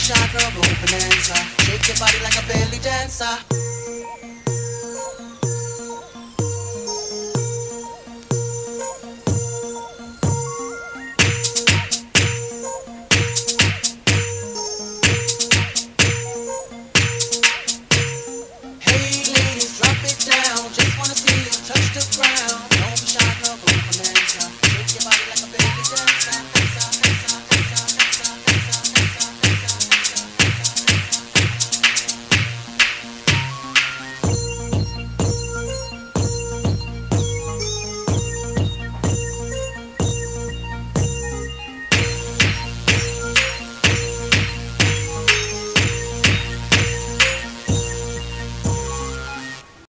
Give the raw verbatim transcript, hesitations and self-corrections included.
Chakra, go bonanza. Shake your body like a belly dancer.